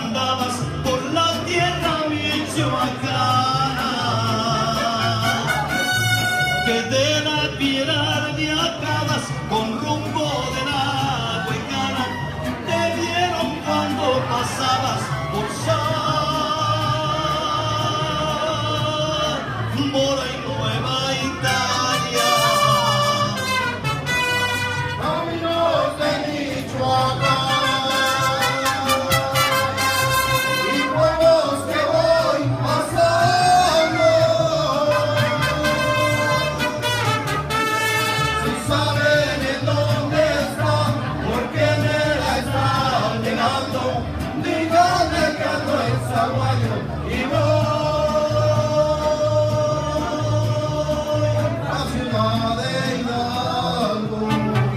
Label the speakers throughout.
Speaker 1: andabas por la tierra michoacana, que de la piedad de acabas con rumbo de la Huecana, te vieron cuando pasabas por Zamora y Nueva Italia.
Speaker 2: Caminos de Michoacán y pueblos que voy pasando, si saben en dónde están, porque me la están llegando, díganle que ando en Zaguayo y voy a Ciudad de Hidalgo.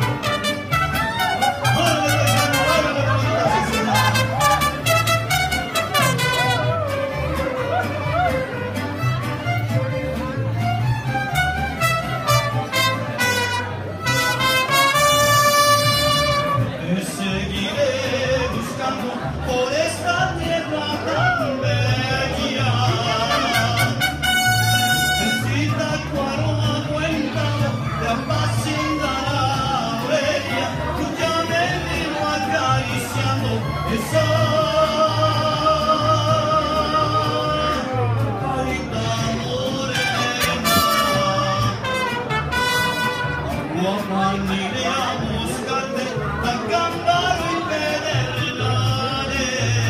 Speaker 1: Seguiré buscando por esta tierra tan bella, desde Itacuaro a Cuencao, de Apacinga a Aurelia, tú ya me vino acariciando esa carita morena. Guapan iré a buscarte a Cámbaro y Pedernales,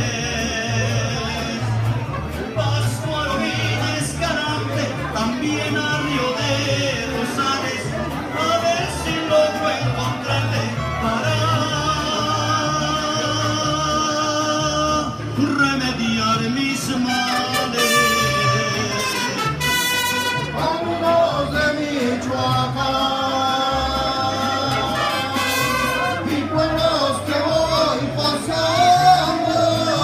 Speaker 1: Pátzcuaro, Villa Escalante, también a Río de Rosales, a ver si logro encontrarte para remediar mis males.
Speaker 2: Vámonos de Michoacán y pueblos que voy pasando,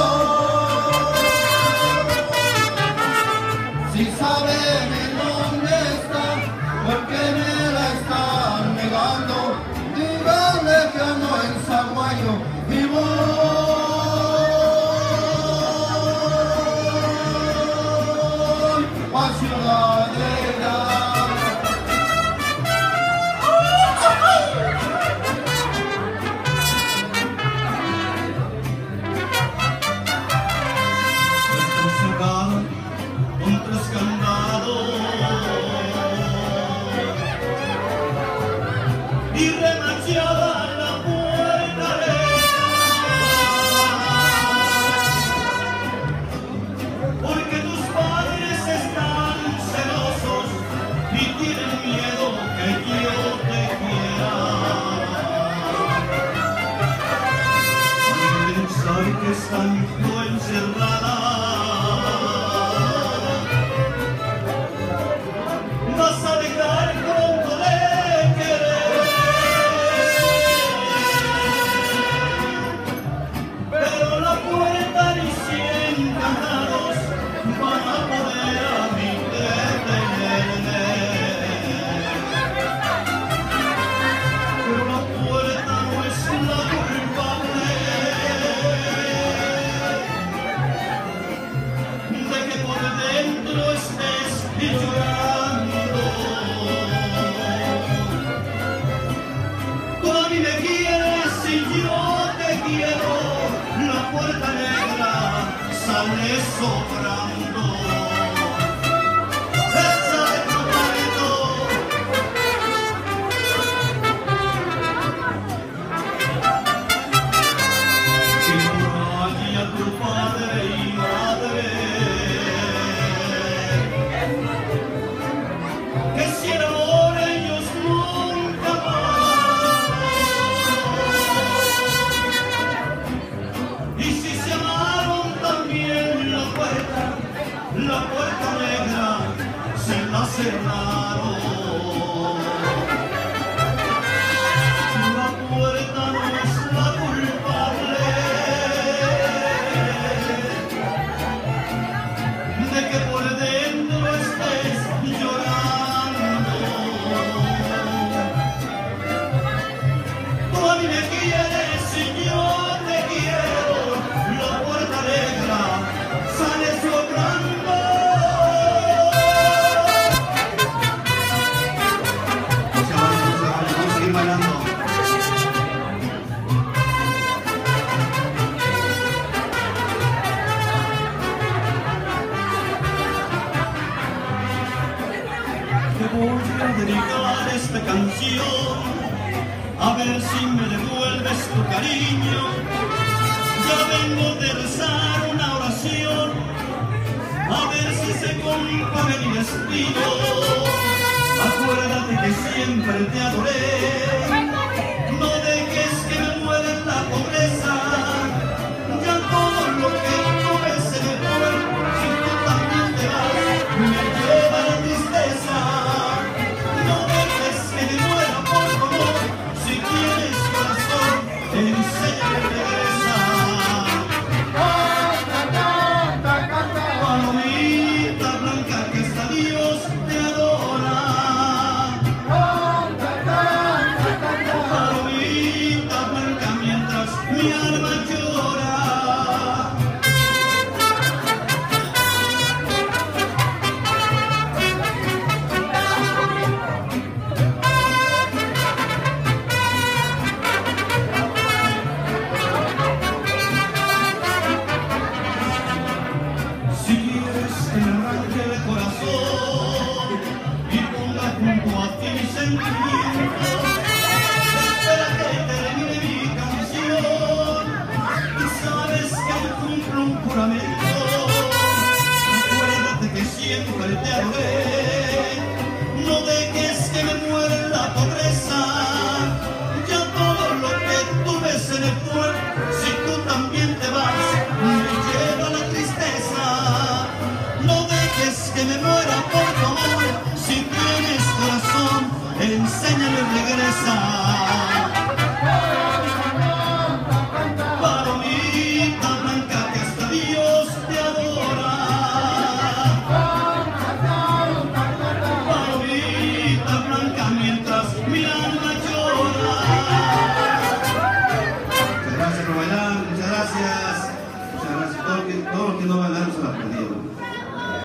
Speaker 2: si saben en dónde está, porque me la están negando, díganle que ando en Zaguayo y voy a Ciudad de Hidalgo.
Speaker 1: Cerrada con 3 candados y remachada la puerta porque tus padres están celosos y tienen miedo que yo te quiera. Sabe que están tú encerrada, vas a dejar pronto de querer, pero la puerta ni 100 candados van a poder a mí detenerme. Pero la puerta no es la culpable de que por dentro estés llorando. Tú a mí me quieres y yo te quiero, la puerta negra sale sobrando. Esa de tu marido, que por allí a tu padre y madre, que si el amor ellos nunca más, y si se amaron también la puerta negra se la cerraron. La puerta no es la culpable de que por dentro estés llorando. Tú a mí me quieres y yo te quiero, la puerta negra voy a dedicar esta canción, a ver si me devuelves tu cariño. Ya vengo de rezar una oración, a ver si se compone mi destino. Acuérdate que siempre te adoré, no dejes que me muera en la pobreza. Ya todo lo que tuve se me fue, si tú también te vas, me lleva la tristeza. No dejes que me muera, por favor, si tienes corazón, enséñame regresa. Palomita blanca que hasta Dios te adora. Palomita blanca mientras mi alma llora. Si quieres que me arranque el corazón y ponga junto a ti mi sentimiento, espera que termine mi canción. Y sabes que yo cumplo un juramento,